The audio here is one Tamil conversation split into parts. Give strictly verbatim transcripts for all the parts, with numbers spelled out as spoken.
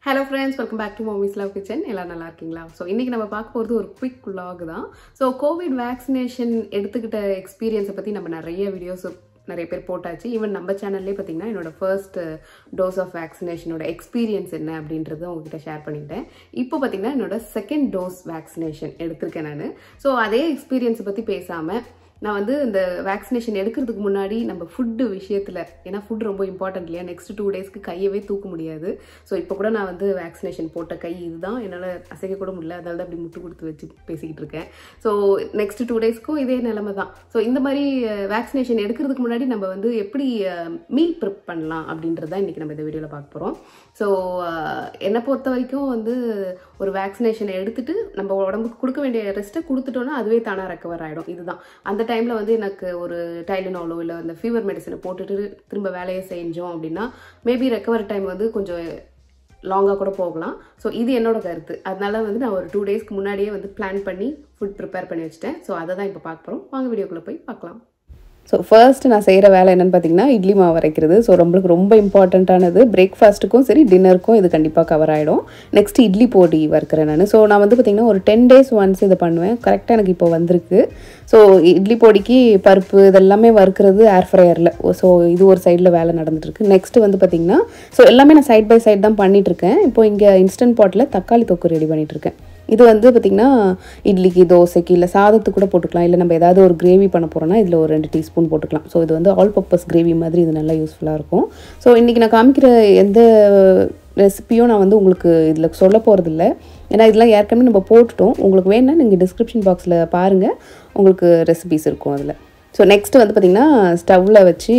Hello friends, welcome back to Mommy's Love Kitchen. எல்லாரும் நல்லா இருக்கீங்களா? So இன்னைக்கு நம்ம பார்க்க போறது ஒரு quick vlog தான். So COVID vaccination எடுத்துக்கிட்ட எக்ஸ்பீரியன்ஸை பத்தி நம்ம நிறைய வீடியோஸ் நிறைய பேர் போட்டாச்சு. ஈவன் நம்ம சேனல்லே பார்த்தீங்கன்னா என்னோட ஃபர்ஸ்ட் டோஸ் ஆஃப் வேக்சினேஷனோட எக்ஸ்பீரியன்ஸ் என்ன அப்படின்றத உங்ககிட்ட ஷேர் பண்ணிட்டேன். இப்போ பார்த்தீங்கன்னா என்னோட செகண்ட் டோஸ் வேக்சினேஷன் எடுத்திருக்கேன் நான். ஸோ அதே எக்ஸ்பீரியன்ஸை பற்றி பேசாமல் நான் வந்து இந்த வேக்சினேஷன் எடுக்கிறதுக்கு முன்னாடி நம்ம ஃபுட்டு விஷயத்தில், ஏன்னா ஃபுட் ரொம்ப இம்பார்ட்டன்ட் இல்லையா, நெக்ஸ்ட் டூ டேஸ்க்கு கையவே தூக்க முடியாது. ஸோ இப்போ கூட நான் வந்து வேக்சினேஷன் போட்ட கை இதுதான், என்னால் அசைக்க கூட முடியல, அதனால தான் அப்படி முட்டு கொடுத்து வச்சு பேசிக்கிட்டு இருக்கேன். ஸோ நெக்ஸ்ட் டூ டேஸ்க்கும் இதே நிலைமை தான். ஸோ இந்த மாதிரி வேக்சினேஷன் எடுக்கிறதுக்கு முன்னாடி நம்ம வந்து எப்படி மீல் ப்ரிப் பண்ணலாம் அப்படின்றது தான் இன்றைக்கி நம்ம இந்த வீடியோவில் பார்க்க போகிறோம். ஸோ என்னை பொறுத்த வரைக்கும் வந்து ஒரு வேக்சினேஷனை எடுத்துகிட்டு நம்ம உடம்புக்கு கொடுக்க வேண்டிய ரெஸ்ட்டை கொடுத்துட்டோன்னா அதுவே தானாக ரெக்கவர் ஆகிடும். இதுதான் அந்த டைமில் வந்து எனக்கு ஒரு டைலனாலோ இல்லை அந்த ஃபீவர் மெடிசனை போட்டுட்டு திரும்ப வேலையை செஞ்சோம் அப்படின்னா மேபி ரெக்கவர் டைம் வந்து கொஞ்சம் லாங்காக கூட போகலாம். ஸோ இது என்னோட கருத்து. அதனால வந்து நான் ஒரு டூ டேஸ்க்கு முன்னாடியே வந்து பிளான் பண்ணி ஃபுட் ப்ரிப்பேர் பண்ணி வச்சுட்டேன். ஸோ அதை தான் இப்போ பார்க்க போகிறோம். வாங்க வீடியோக்குள்ளே போய் பார்க்கலாம். ஸோ ஃபர்ஸ்ட் நான் செய்கிற வேலை என்னென்னு பார்த்தீங்கன்னா இட்லி மாவு அரைக்கிறது. ஸோ நம்மளுக்கு ரொம்ப இம்பார்ட்டண்ட்டானது. பிரேக்ஃபாஸ்ட்டுக்கும் சரி டின்னருக்கும் இது கண்டிப்பாக கவர் ஆகிடும். நெக்ஸ்ட் இட்லி பொடி வறுக்கிறேன் நான். ஸோ நான் வந்து பார்த்திங்கன்னா ஒரு டென் டேஸ் ஒன்ஸ் இதை பண்ணுவேன். கரெக்டாக எனக்கு இப்போ வந்திருக்கு. ஸோ இட்லி பொடிக்கு பருப்பு இதெல்லாமே வறுக்கிறது ஏர் ஃப்ரையரில். ஸோ இது ஒரு சைடில் வேலை நடந்துட்டுருக்கு. நெக்ஸ்ட்டு வந்து பார்த்திங்கன்னா ஸோ எல்லாமே நான் சைட் பை சைட் தான் பண்ணிகிட்ருக்கேன். இப்போ இங்கே இன்ஸ்டன்ட் பாட்டில் தக்காளி தொக்கு ரெடி பண்ணிகிட்ருக்கேன். இது வந்து பார்த்திங்கன்னா இட்லிக்கு, தோசைக்கு, இல்லை சாதத்துக்கு கூட போட்டுக்கலாம். இல்லை நம்ம ஏதாவது ஒரு கிரேவி பண்ண போகிறோன்னா இதில் ஒரு ரெண்டு டீஸ்பூன் போட்டுக்கலாம். ஸோ இது வந்து ஆல் பர்பஸ் கிரேவி மாதிரி இது நல்லா யூஸ்ஃபுல்லாக இருக்கும். ஸோ இன்றைக்கி நான் காமிக்கிற எந்த ரெசிப்பியும் நான் வந்து உங்களுக்கு இதில் சொல்ல போகிறதில்ல. ஏன்னா இதெல்லாம் ஏற்கனவே நம்ம போட்டுட்டோம். உங்களுக்கு வேணுன்னா நீங்கள் டிஸ்கிரிப்ஷன் பாக்ஸில் பாருங்கள், உங்களுக்கு ரெசிபிஸ் இருக்கும் அதில். ஸோ நெக்ஸ்ட்டு வந்து பார்த்திங்கன்னா ஸ்டவ்வில் வச்சு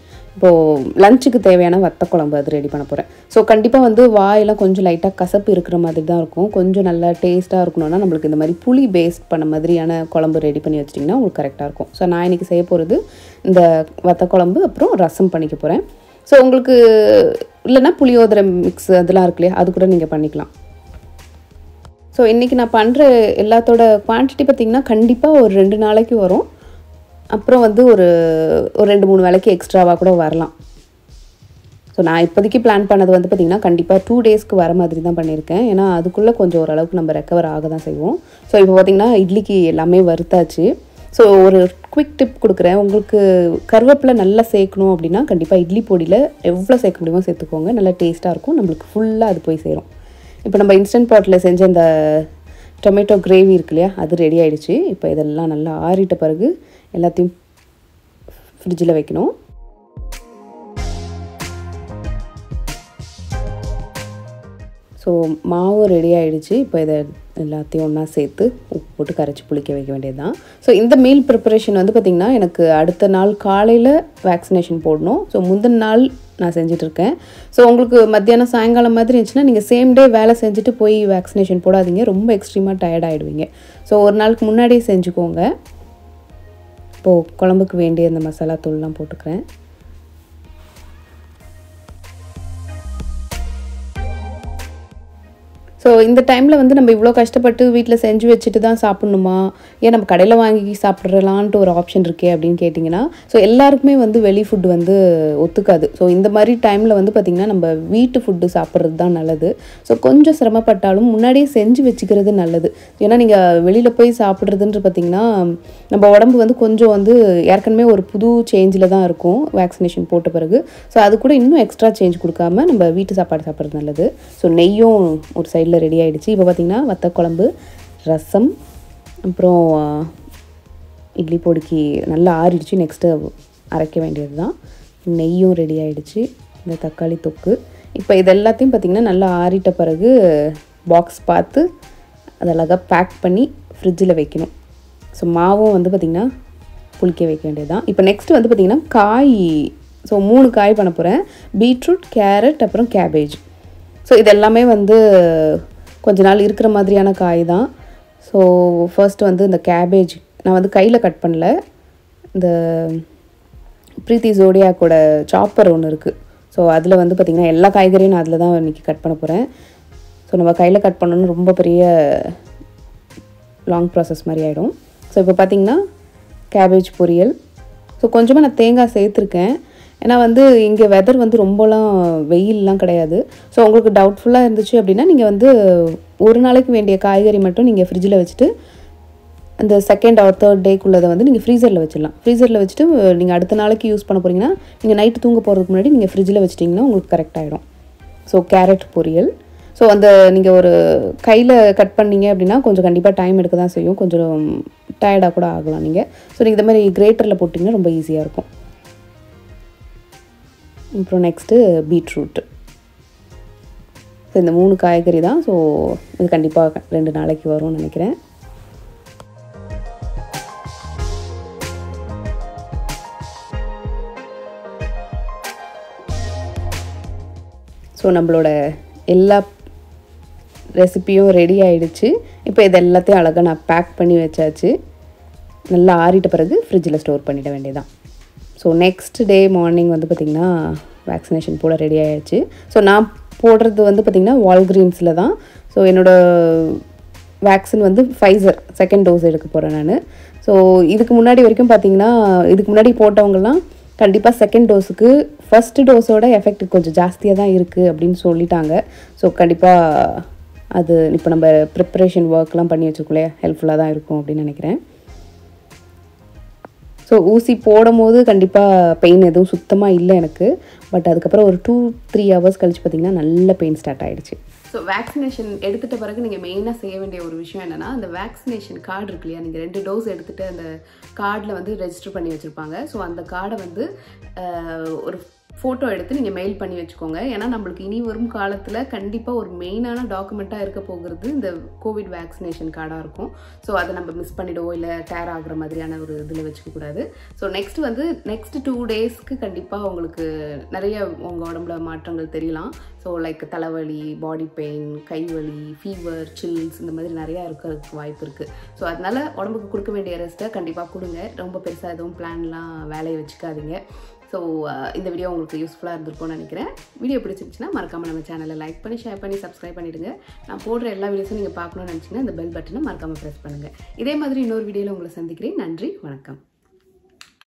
இப்போது லஞ்சுக்கு தேவையான வத்த குழம்பு அது ரெடி பண்ண போகிறேன். ஸோ கண்டிப்பாக வந்து வாயெல்லாம் கொஞ்சம் லைட்டாக கசப்பு இருக்கிற மாதிரி தான் இருக்கும். கொஞ்சம் நல்லா டேஸ்ட்டாக இருக்கணும்னா நம்மளுக்கு இந்த மாதிரி புளி பேஸ்ட் பண்ண மாதிரியான குழம்பு ரெடி பண்ணி வச்சிட்டிங்கன்னா உங்களுக்கு கரெக்டாக இருக்கும். ஸோ நான் இன்றைக்கி செய்ய போகிறது இந்த வத்த குழம்பு, அப்புறம் ரசம் பண்ணிக்க போகிறேன். ஸோ உங்களுக்கு இல்லைன்னா புளியோதரை மிக்ஸ் அதெல்லாம் இருக்கு இல்லையா, அது கூட நீங்கள் பண்ணிக்கலாம். ஸோ இன்றைக்கி நான் பண்ணுற எல்லாத்தோட குவான்டிட்டி பார்த்திங்கன்னா கண்டிப்பாக ஒரு ரெண்டு நாளைக்கு வரும். அப்புறம் வந்து ஒரு ஒரு ரெண்டு மூணு வேலைக்கு எக்ஸ்ட்ராவாக கூட வரலாம். ஸோ நான் இப்போதைக்கு பிளான் பண்ணது வந்து பார்த்திங்கன்னா கண்டிப்பாக டூ டேஸ்க்கு வர மாதிரி தான் பண்ணியிருக்கேன். ஏன்னா அதுக்குள்ளே கொஞ்சம் ஓரளவுக்கு நம்ம ரெக்கவர் ஆக தான் செய்வோம். ஸோ இப்போ பார்த்திங்கன்னா இட்லிக்கு எல்லாமே வறுத்தாச்சு. ஸோ ஒரு குவிக் டிப் கொடுக்குறேன். உங்களுக்கு கருவேப்பிலை நல்லா சேர்க்கணும் அப்படின்னா கண்டிப்பாக இட்லி பொடியில் எவ்வளோ சேர்க்க முடியுமோ சேர்த்துக்கோங்க. நல்லா டேஸ்ட்டாக இருக்கும். நம்மளுக்கு ஃபுல்லாக அது போய் சேரும். இப்போ நம்ம இன்ஸ்டன்ட் பாட்டில் செஞ்ச இந்த டொமேட்டோ கிரேவி இருக்கு இல்லையா, அது ரெடி ஆகிடுச்சு. இப்போ இதெல்லாம் நல்லா ஆறிட்ட பிறகு எல்லாத்தையும் ஃப்ரிட்ஜில் வைக்கணும். ஸோ மாவு ரெடி ஆகிடுச்சு. இப்போ இதை எல்லாத்தையும் ஒன்றா சேர்த்து உப்பு போட்டு கரைச்சி புளிக்க வைக்க வேண்டியது தான். ஸோ இந்த மீல் ப்ரிப்பரேஷன் வந்து பார்த்திங்கன்னா எனக்கு அடுத்த நாள் காலையில் வேக்சினேஷன் போடணும். ஸோ முந்தின நாள் நான் செஞ்சிட்ருக்கேன். ஸோ உங்களுக்கு மத்தியானம் சாயங்காலம் மாதிரி இருந்துச்சுன்னா நீங்கள் சேம் டே வேலை செஞ்சுட்டு போய் வேக்சினேஷன் போடாதீங்க. ரொம்ப எக்ஸ்ட்ரீமாக டயர்ட் ஆகிடுவீங்க. ஸோ ஒரு நாளுக்கு முன்னாடியே செஞ்சுக்கோங்க. இப்போது குழம்புக்கு வேண்டிய அந்த மசாலா தூள்லாம் போட்டுக்கிறேன். ஸோ இந்த டைமில் வந்து நம்ம இவ்வளோ கஷ்டப்பட்டு வீட்டில் செஞ்சு வச்சுட்டு தான் சாப்பிட்ணுமா, ஏன் நம்ம கடையில் வாங்கி சாப்பிட்றலான்ட்டு ஒரு ஆப்ஷன் இருக்கே அப்படின்னு கேட்டிங்கன்னா, ஸோ எல்லாருக்குமே வந்து வெளி ஃபுட்டு வந்து ஒத்துக்காது. ஸோ இந்த மாதிரி டைமில் வந்து பார்த்திங்கன்னா நம்ம வீட்டு ஃபுட்டு சாப்பிட்றது தான் நல்லது. ஸோ கொஞ்சம் சிரமப்பட்டாலும் முன்னாடியே செஞ்சு வச்சுக்கிறது நல்லது. ஏன்னா நீங்கள் வெளியில் போய் சாப்பிட்றதுன்ற பார்த்திங்கன்னா நம்ம உடம்பு வந்து கொஞ்சம் வந்து ஏற்கனவே ஒரு புது சேஞ்சில் தான் இருக்கும் வேக்சினேஷன் போட்ட பிறகு. ஸோ அது கூட இன்னும் எக்ஸ்ட்ரா சேஞ்ச் கொடுக்காம நம்ம வீட்டு சாப்பாடு சாப்பிட்றது நல்லது. ஸோ நெய்யும் ஒரு சைடில் ரெடி ஆகிடுச்சு. இப்போ பார்த்திங்கன்னா வத்த குழம்பு, ரசம், அப்புறம் இட்லி பொடிக்கு நல்லா ஆறிடுச்சு. நெக்ஸ்ட்டு அரைக்க வேண்டியது தான். நெய்யும் ரெடி ஆகிடுச்சு. இந்த தக்காளி தொக்கு. இப்போ இது எல்லாத்தையும் பார்த்திங்கன்னா நல்லா ஆறிட்ட பிறகு பாக்ஸ் பார்த்து அதை அழகாக பேக் பண்ணி ஃப்ரிட்ஜில் வைக்கணும். ஸோ மாவும் வந்து பார்த்திங்கன்னா புளிக்க வைக்க வேண்டியது தான். இப்போ நெக்ஸ்ட்டு வந்து பார்த்திங்கன்னா காய். ஸோ மூணு காய் பண்ண போகிறேன். பீட்ரூட், கேரட், அப்புறம் கேபேஜ். ஸோ இதெல்லாமே வந்து கொஞ்ச நாள் இருக்கிற மாதிரியான காய் தான். ஸோ ஃபர்ஸ்ட் வந்து இந்த கேபேஜ் நான் வந்து கையில் கட் பண்ணல. இந்த ப்ரீத்தி ஜோடியாக்கோட சாப்பர் ஒன்று இருக்குது. ஸோ அதில் வந்து பார்த்திங்கன்னா எல்லா காய்கறியும் நான் அதில் தான் இன்றைக்கி கட் பண்ண போகிறேன். ஸோ நம்ம கையில் கட் பண்ணணுன்னு ரொம்ப பெரிய லாங் ப்ராசஸ் மாதிரி ஆகிடும். ஸோ இப்போ பார்த்திங்கன்னா கேபேஜ் பொரியல். ஸோ கொஞ்சமாக நான் தேங்காய் சேர்த்துருக்கேன். ஏன்னா வந்து இங்கே வெதர் வந்து ரொம்பலாம் வெயிலெலாம் கிடையாது. ஸோ உங்களுக்கு டவுட்ஃபுல்லாக இருந்துச்சு அப்படின்னா நீங்கள் வந்து ஒரு நாளைக்கு வேண்டிய காய்கறி மட்டும் நீங்கள் ஃப்ரிட்ஜில் வச்சுட்டு அந்த செகண்ட் ஆர் தேர்ட் டேக்குள்ளதை வந்து நீங்கள் ஃப்ரீசரில் வச்சிடலாம். ஃப்ரீசரில் வச்சுட்டு நீங்கள் அடுத்த நாளைக்கு யூஸ் பண்ண போகிறீங்கன்னா நீங்கள் நைட்டு தூங்க போகிறதுக்கு முன்னாடி நீங்கள் ஃப்ரிட்ஜில் வச்சிட்டிங்கன்னா உங்களுக்கு கரெக்ட் ஆகிடும். ஸோ கேரட் பொரியல். ஸோ அந்த நீங்கள் ஒரு கையில் கட் பண்ணிங்க அப்படின்னா கொஞ்சம் கண்டிப்பாக டைம் எடுக்க தான் செய்யும், கொஞ்சம் டயர்டாக கூட ஆகலாம் நீங்கள். ஸோ நீங்கள் இந்த மாதிரி கிரேட்டரில் போட்டிங்கன்னா ரொம்ப ஈஸியாக இருக்கும். அப்புறம் நெக்ஸ்ட்டு பீட்ரூட்டு. ஸோ இந்த மூணு காய்கறி தான். ஸோ இது கண்டிப்பாக ரெண்டு நாளைக்கு வரும்னு நினைக்கிறேன். ஸோ நம்மளோட எல்லா ரெசிப்பியும் ரெடி ஆகிடுச்சு. இப்போ இது எல்லாத்தையும் அழகாக நான் பேக் பண்ணி வச்சாச்சு. நல்லா ஆறிட்ட பிறகு ஃப்ரிட்ஜில் ஸ்டோர் பண்ணிட வேண்டியதான். ஸோ நெக்ஸ்ட் டே மார்னிங் வந்து பார்த்திங்கன்னா வேக்சினேஷன் போட ரெடி ஆகிடுச்சு. ஸோ நான் போடுறது வந்து பார்த்திங்கன்னா வால்கிரீன்ஸில் தான். ஸோ என்னோடய வேக்சின் வந்து ஃபைசர் செகண்ட் டோஸ் எடுக்க போகிறேன் நான். ஸோ இதுக்கு முன்னாடி வரைக்கும் பார்த்திங்கன்னா இதுக்கு முன்னாடி போட்டவங்கலாம் கண்டிப்பாக செகண்ட் டோஸுக்கு ஃபஸ்ட்டு டோஸோட எஃபெக்ட் கொஞ்சம் ஜாஸ்தியாக தான் இருக்குது அப்படின்னு சொல்லிட்டாங்க. ஸோ கண்டிப்பாக அது இப்போ நம்ம ப்ரிப்பரேஷன் ஒர்க்லாம் பண்ணி வச்சுருக்கோம், ஹெல்ப்ஃபுல்லாக தான் இருக்கும் அப்படின்னு நினைக்கிறேன். ஸோ ஊசி போடும் போது கண்டிப்பாக பெயின் எதுவும் சுத்தமாக இல்லை எனக்கு. பட் அதுக்கப்புறம் ஒரு டூ த்ரீ ஹவர்ஸ் கழிச்சு பார்த்திங்கன்னா நல்ல பெயின் ஸ்டார்ட் ஆகிடுச்சு. ஸோ வேக்சினேஷன் எடுத்துகிட்ட பிறகு நீங்கள் மெயினாக செய்ய வேண்டிய ஒரு விஷயம் என்னென்னா, அந்த வேக்சினேஷன் கார்டு இருக்கு இல்லையா, நீங்கள் ரெண்டு டோஸ் எடுத்துகிட்டு அந்த கார்டில் வந்து ரெஜிஸ்டர் பண்ணி வச்சுருப்பாங்க. ஸோ அந்த கார்டை வந்து ஒரு ஃபோட்டோ எடுத்து நீங்கள் மெயில் பண்ணி வச்சுக்கோங்க. ஏன்னா நம்மளுக்கு இனி வரும் காலத்தில் கண்டிப்பாக ஒரு மெயினான டாக்குமெண்ட்டாக இருக்க போகிறது இந்த கோவிட் வேக்சினேஷன் கார்டாக இருக்கும். ஸோ அதை நம்ம மிஸ் பண்ணிவிடுவோம், இல்லை டேர் ஆகுற மாதிரியான ஒரு இதில் வச்சுக்கக்கூடாது. ஸோ நெக்ஸ்ட் வந்து நெக்ஸ்ட் டூ டேஸ்க்கு கண்டிப்பாக உங்களுக்கு நிறைய உங்கள் உடம்புல மாற்றங்கள் தெரியலாம். ஸோ லைக் தலைவலி, பாடி பெயின், கைவலி, ஃபீவர், சில்ஸ் இந்த மாதிரி நிறையா இருக்கிறதுக்கு வாய்ப்பு இருக்குது. ஸோ அதனால் உடம்புக்கு கொடுக்க வேண்டிய ரெஸ்ட்டை கண்டிப்பாக கொடுங்க. ரொம்ப பெருசாக எதுவும் பிளான்லாம் வேலையை வச்சுக்காதீங்க. ஸோ இந்த வீடியோ உங்களுக்கு யூஸ்ஃபுல்லாக இருந்திருக்கும்னு நினைக்கிறேன். வீடியோ பிடிச்சிருந்துச்சுன்னா மறக்காமல் நம்ம சேனலை லைக் பண்ணி ஷேர் பண்ணி சப்ஸ்கிரைப் பண்ணிவிடுங்க. நான் போடுற எல்லா வீடியோஸும் நீங்கள் பார்க்கணும்னு நினச்சிங்கன்னா இந்த பெல் பட்டனை மறக்காமல் ப்ரெஸ் பண்ணுங்கள். இதே மாதிரி இன்னொரு வீடியோவில் உங்களை சந்திக்கிறேன். நன்றி, வணக்கம்.